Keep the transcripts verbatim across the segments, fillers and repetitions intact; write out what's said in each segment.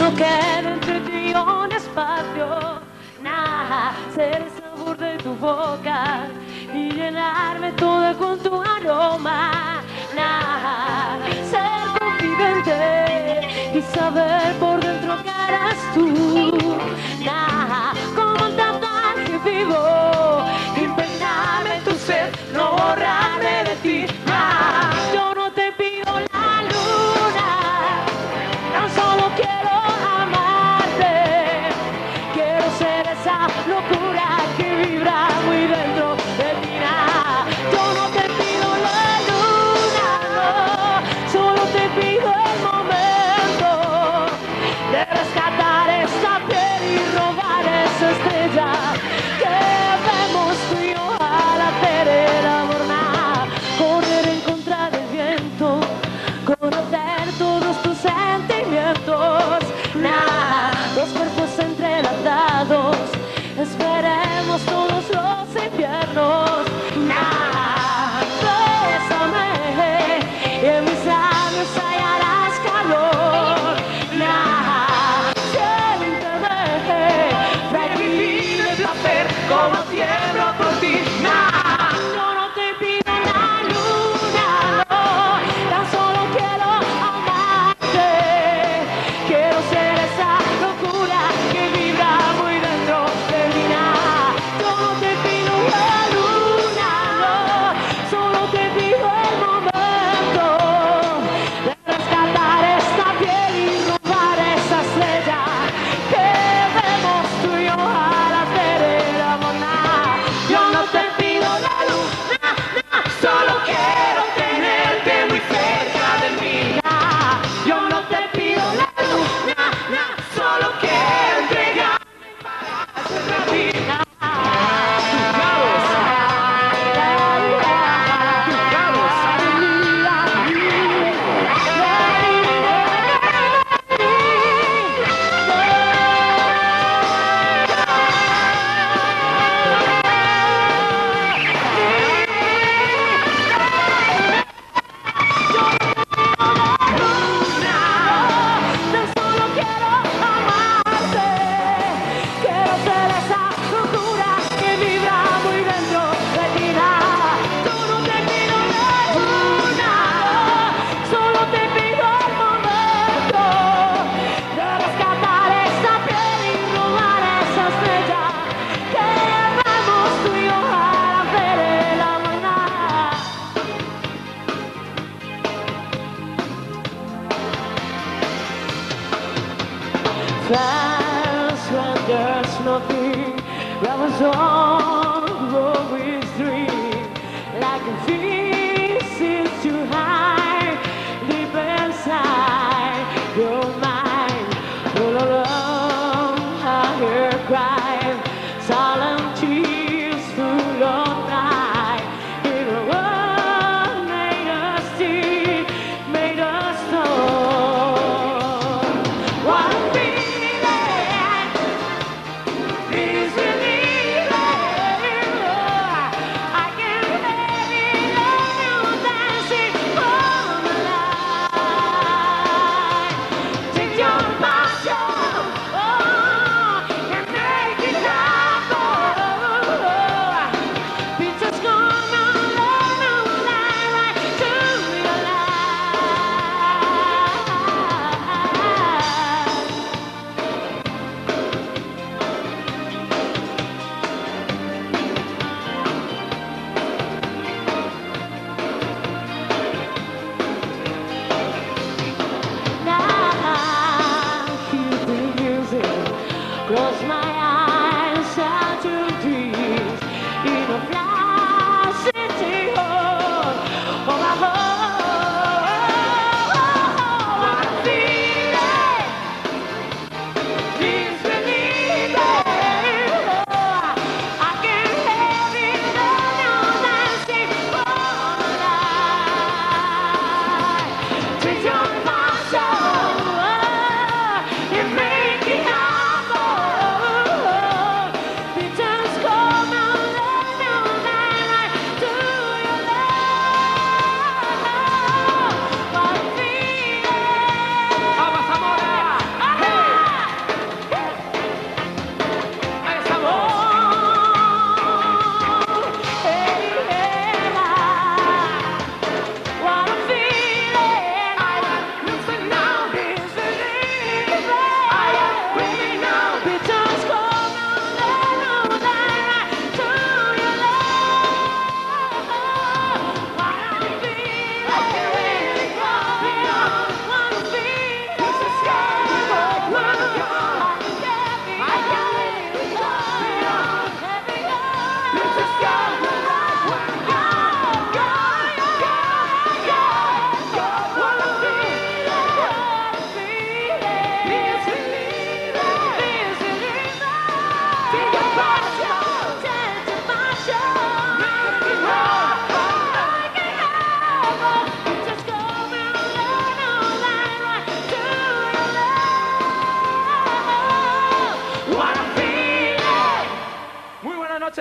solo queda entre ti y un espacio. Nah, ser el sabor de tu boca y llenarme toda con tu aroma. Nah, ser confidente y saber por dentro que eres tú. Nah, como un tatuaje vivo, impregnarme tu ser, no borrarme de ti. Nah, yo no te pido la luna, tan solo quiero amarte. Quiero ser esa locura que vibra muy dentro de ti. Nah, yo no te pido la luna, no, solo te pido el momento de rescatar esta piel y robar esa estrella que vemos tú y yo al hacer el amor. Nah, correr en contra del viento, conocer todos tus sentimientos. Nah, los cuerpos entrelazados, esperemos todos los inviernos. Nah, bésame y en mis labios hallarás calor. Nah, siénteme, feliz de placer como tiemblo por ti. Nah, yo no te pido la luna, no, tan solo quiero amarte. Quiero ser esa locura que vibra muy dentro de mí. Nah, yo no te pido la luna, no, solo te pido el momento de rescatar esta piel y robar esa estrella que vemos tú y yo al hacer el amor. Nah, yo no te pido la luna, nah, solo quiero tenerte muy cerca de mí. Nah, yo no te pido la luna, nah, solo quiero entregarme para hacer la vida. Tan solo quiero amarte. Quiero ser esa locura que vibra muy dentro de ti. Nah, yo no te pido la luna, no, solo te pido el momento de rescatar esta piel y robar esa estrella que vemos tú y yo al hacer el amor. Nah. Fast when there's nothing, rubbers on, always dream like a fish is too high, deep inside your mind. All alone, I hear crying, silent tears full of night. In a world made of steel, made of stone. One feeling is believing.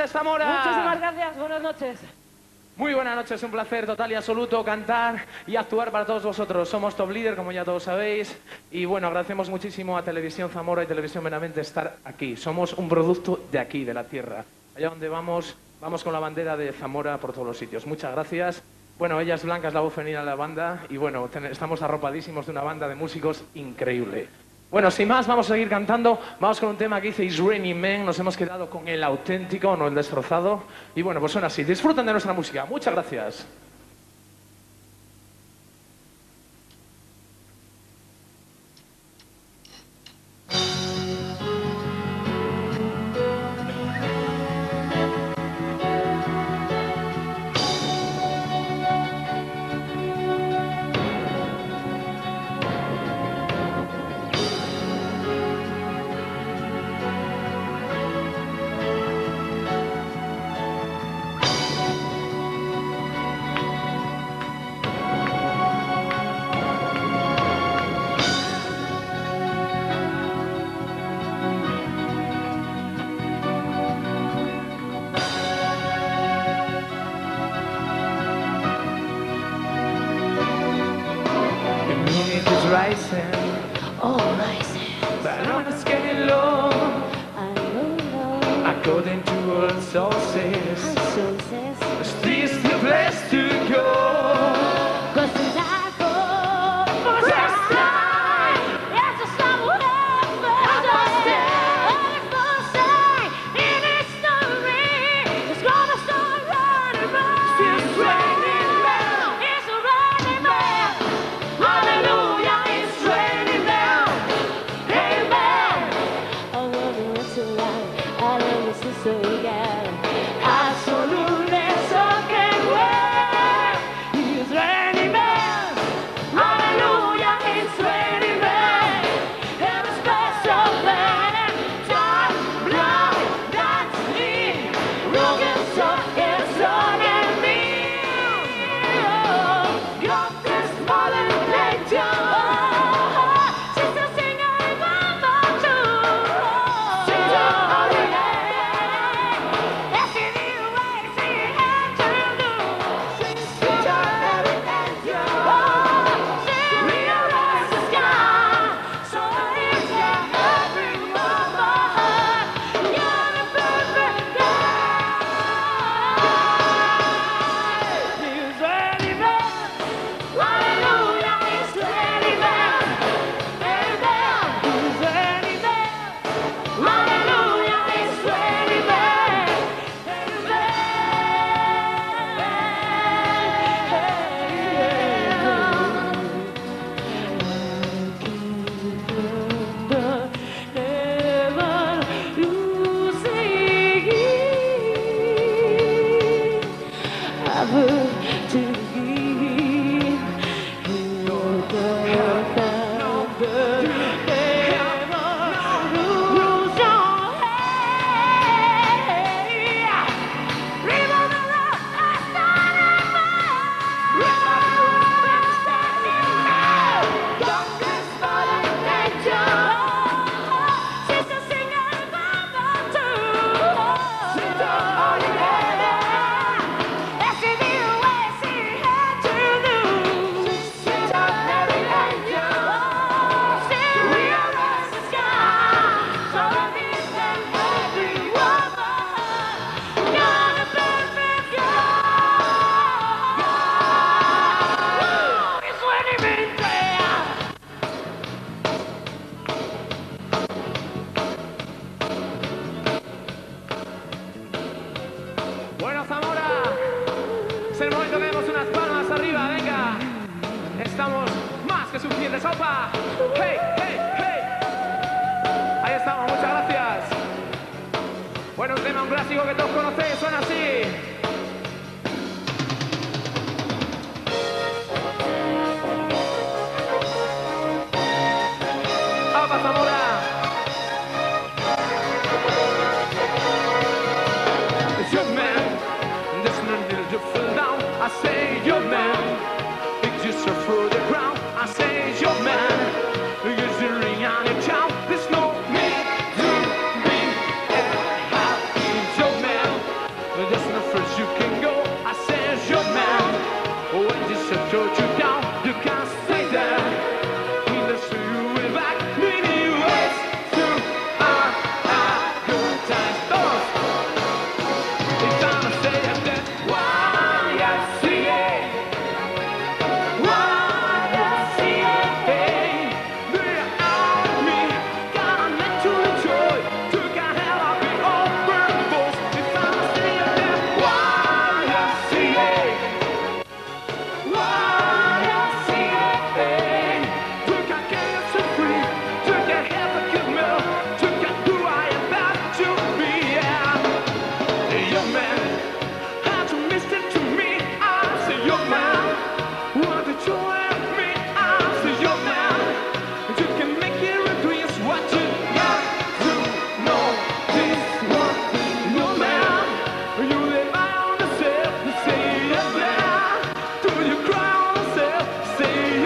tardes, Zamora. Muchísimas gracias, buenas noches. Muy buenas noches, un placer total y absoluto cantar y actuar para todos vosotros. Somos Top Líder, como ya todos sabéis, y bueno, agradecemos muchísimo a Televisión Zamora y Televisión Benavente estar aquí. Somos un producto de aquí, de la tierra. Allá donde vamos, vamos con la bandera de Zamora por todos los sitios. Muchas gracias. Bueno, ella es Blanca, es la voz femenina de la banda, y bueno, estamos arropadísimos de una banda de músicos increíble. Bueno, sin más, vamos a seguir cantando. Vamos con un tema que dice It's Raining Men. Nos hemos quedado con el auténtico, no el destrozado. Y bueno, pues suena así. Disfruten de nuestra música. Muchas gracias. Rising, Oh, rising. but I'm just getting low. I don't know. According to all sources, So says, is this the place to go? cause I go for first time. It's a summer birthday. It's the same in history. It's gonna start running round. It's raining men. It's a raining man. Hallelujah, it's raining down. Amen. I wonder what's so loud. I don't listen so loud. Absolutely so can wait. It's raining man. Hallelujah, it's raining man. Every special man. John Brown, that's me. Rugged so it's on and me. Oh, you're this fallen nature. She's a singer in Mama too. She's a holiday. Yes, she knew what she had to do. She's a nature. She realized the sky. So it's got every woman. You're the perfect guy. It's raining man. Hallelujah, it's raining man. Amen. It's raining man. Hallelujah, it's raining man. Never losing ever to give your birth number. Never lose your head. Remember the last time I met. Remember when standing there. Youngest fallen nature. She's a singer in Mama too. She's a holiday. Yes, she knew what she had to do. She's a very angel. She realized the sky. So this and every woman. You're the perfect girl. It's raining men there. Bueno, Zamora, es el momento que demos unas palmas arriba, venga. Estamos más que suficientes, opa. Hey, hey, hey. Ahí estamos, muchas gracias. Bueno, un tema, un clásico que todos conocéis, suena así. ¡Opa, Zamora! It's your man, there's no need to fall down. I say your man, it's just a through the ground. I say your man, it's the ring on your town. There's no need to be happy. It's your man,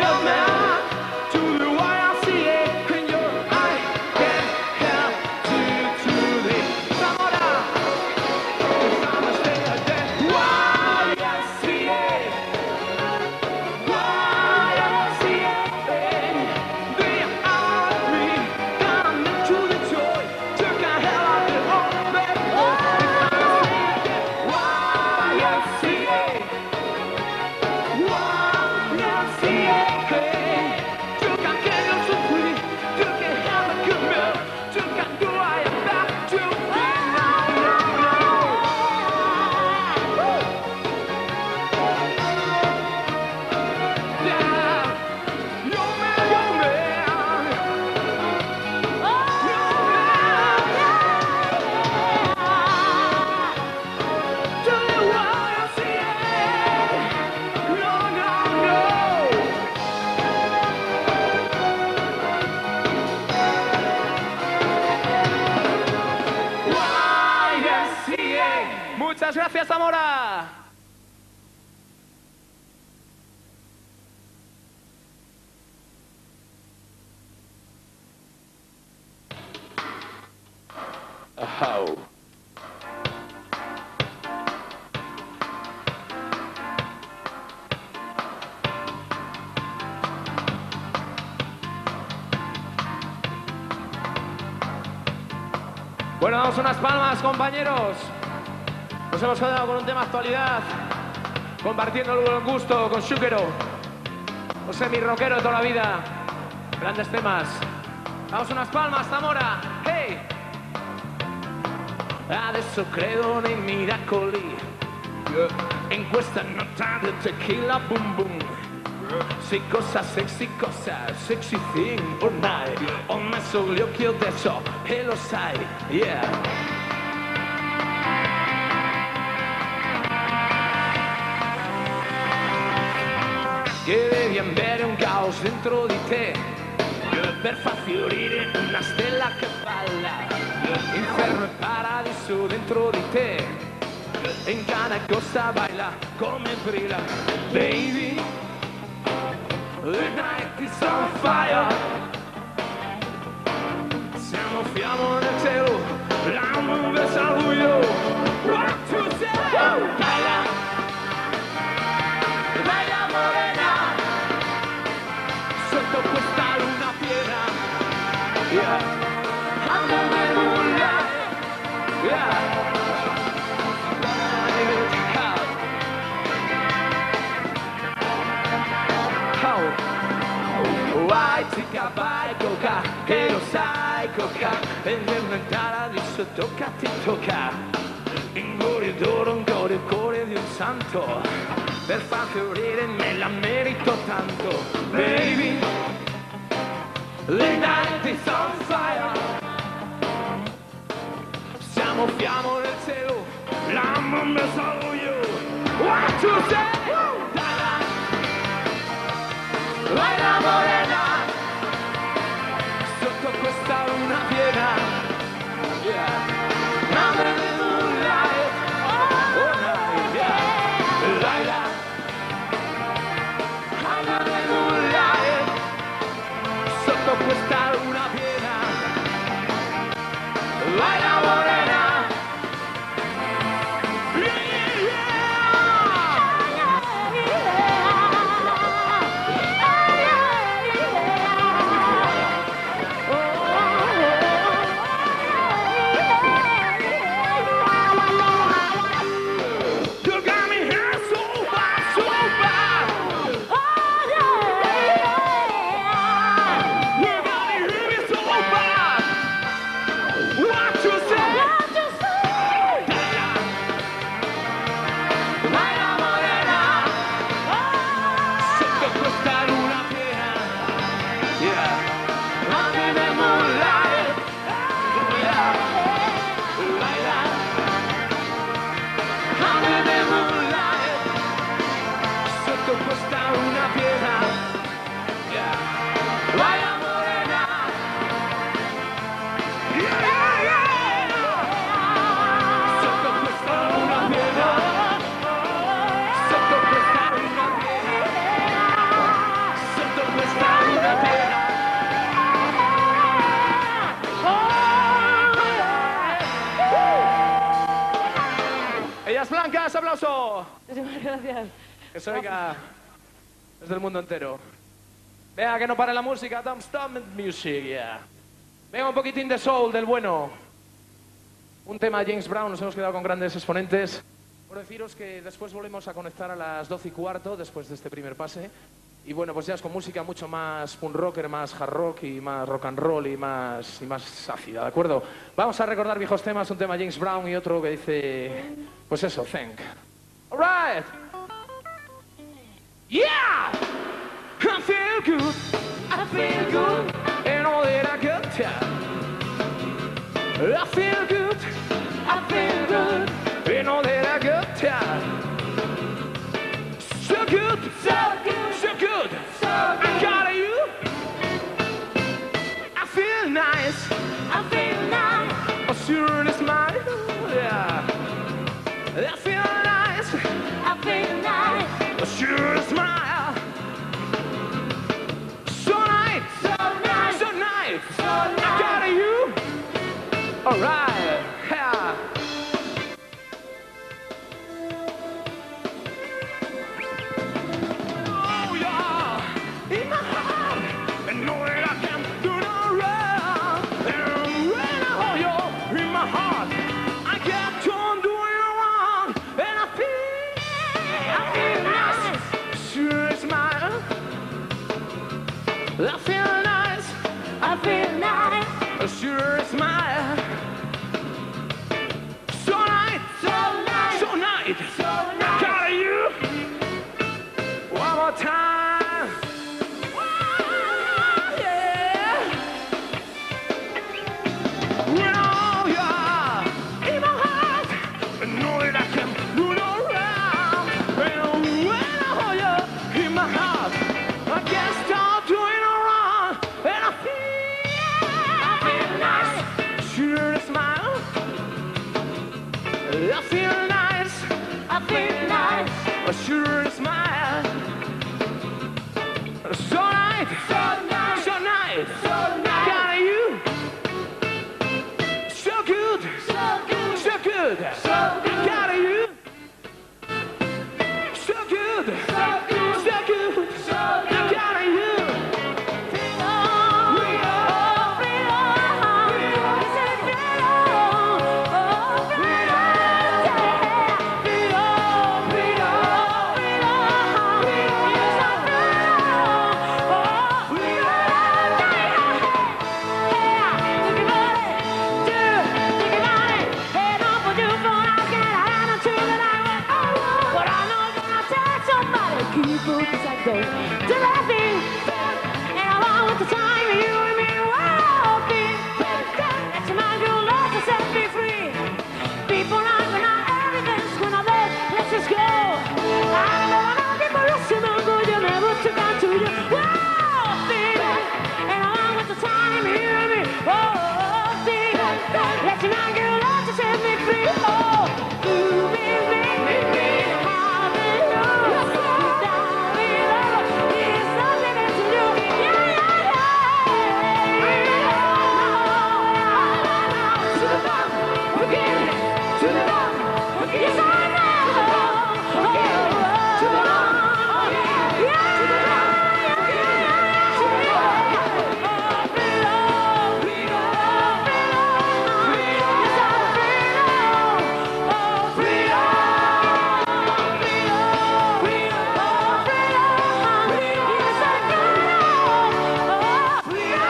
young man to the Y M C A. In your eye can help to to the Zamora. I'm a stay at the Y M C A. Y M C A. They are me. Come to the joy. Took a hell out the old man. Y M C A. Y M C A. Took a candle to free. Took a hell of a good milk. Took a do I am back to be now. Yeah. Yo man, yo man. Yo man. To the Y M C A. No, no, no. Y M C A. Muchas gracias, Zamora. Oh. Bueno, damos unas palmas, compañeros. Nos hemos quedado con un tema de actualidad, compartiendo el gusto con Shukero, un semi-rockero de toda la vida. Grandes temas. Damos unas palmas, Zamora. Hey! Adesso credo nei miracoli, in questa notte di tequila boom boom. Sì, cosa sexy, cosa sexy thing ormai. Ho messo gli occhi adesso e lo sai, yeah. Che devi avere un caos dentro di te per far fiorire una stella che balla. Inferno e paradiso dentro di te, in Ghana cosa baila come brilla, baby. The night is on fire. Siamo fiamma nel cielo, l'amo verso il buio. What to say? Baila, baila morena, sotto questa luna piena. Yeah, under the moonlight. Yeah. Vai, tica, vai, coca, che lo sai, coca, e nel paradiso tocca, ti tocca. In cuore d'oro, un cuore, il cuore di un santo, per far fiorire me la merito tanto, baby. The night is on fire. Siamo fiamma nel cielo, l'amo messo al buio. What you say? Vai la morena, sotto questa luna piena. Yeah. Under the moonlight, all night, yeah. Laila, under the moonlight, sotto questa luna piena. Vai la morena. aplauso! Muchísimas gracias. Que se oiga desde el mundo entero. Vea que no pare la música. Don't stop the music, yeah. Venga, un poquitín de soul, del bueno. Un tema de James Brown, nos hemos quedado con grandes exponentes. Por deciros que después volvemos a conectar a las doce y cuarto, después de este primer pase. Y bueno, pues ya es con música mucho más punk rocker, más hard rock y más rock and roll y más, y más ácida, ¿de acuerdo? Vamos a recordar viejos temas, un tema James Brown y otro que dice, pues eso, Thank. All right. Yeah! I feel good, I feel good, and all that I got time. I feel good, I feel good, and all that I got time. So good, so good, so good, so good. I got you. I feel nice, I feel nice. oh sure it's mine, yeah. I feel nice, I feel nice. oh sure it's mine. So nice, So nice. so nice, So I nice. got you. All right, yeah. Oh yeah, in my heart, I know that I can do no wrong. And when I hold you in my heart, I kept on doing wrong. And I feel, I feel nice, sure it's mine. I feel nice, I feel nice. sure it's mine. So nice, So nice. so nice, So nice. got you. One more time. Yeah. When all you're in my heart, I know that I can do no wrong. And when I hold you in my heart, I can't stop doing no wrong. And I feel, I feel nice. sure it's mine. I feel nice, I feel nice. I sure it's mine. So nice, So nice. so nice, So nice. got you. So good, So good. so good, So good. got you. So good, So good. so good, So good. got you. Freedom. Freedom. Freedom. You said freedom. Oh, freedom. Yeah. Freedom. Freedom. Freedom. You said freedom. Oh, freedom. Yeah. Think about it. Do. Think about it. Hey, don't put your phone out. Get out of the that I want. But I know that I'll tell somebody. Keep focus like those. To laughing. And I want with the time you and me walking. Let your mind go lost and set me free. People not but not everything's gonna let. Let's just go. I know I'm not people rushing on good. You never took on to you. Walking. And I want with the time you and me walking. Let your mind go lost and set me free. Oh, you make me, make me hallelujah. Without me, love, there's nothing else to do. Yeah, yeah, yeah. To the bottom again. To the bottom again. Yes, I know. Again. To the bottom again. Yeah, to the bottom again. To the bottom. Oh, freedom, freedom, freedom. Yes, I'm freedom. Oh, freedom, freedom, freedom, freedom. Yes, I'm freedom. Oh,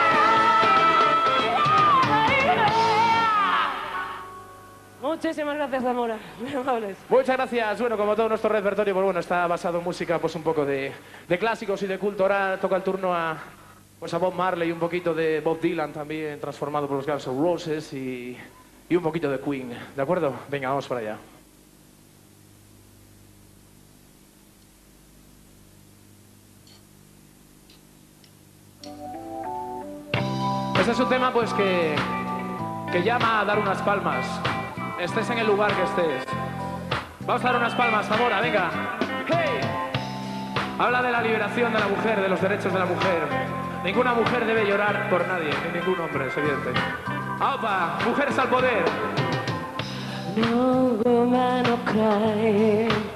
muchísimas gracias, Zamora. Muy amables. Muchas gracias. Bueno, como todo nuestro repertorio, pues bueno, está basado en música, pues un poco de, de clásicos y de culto. Ahora toca el turno a, pues a Bob Marley y un poquito de Bob Dylan también, transformado por los Guns N' Roses y, y un poquito de Queen. ¿De acuerdo? Venga, vamos para allá. Este es un tema, pues, que, que llama a dar unas palmas. Estés en el lugar que estés. Vamos a dar unas palmas, Zamora, venga. ¡Hey! Habla de la liberación de la mujer, de los derechos de la mujer. Ninguna mujer debe llorar por nadie, ni ningún hombre, es evidente. ¡Aupa! ¡Mujeres al poder! No woman no crying.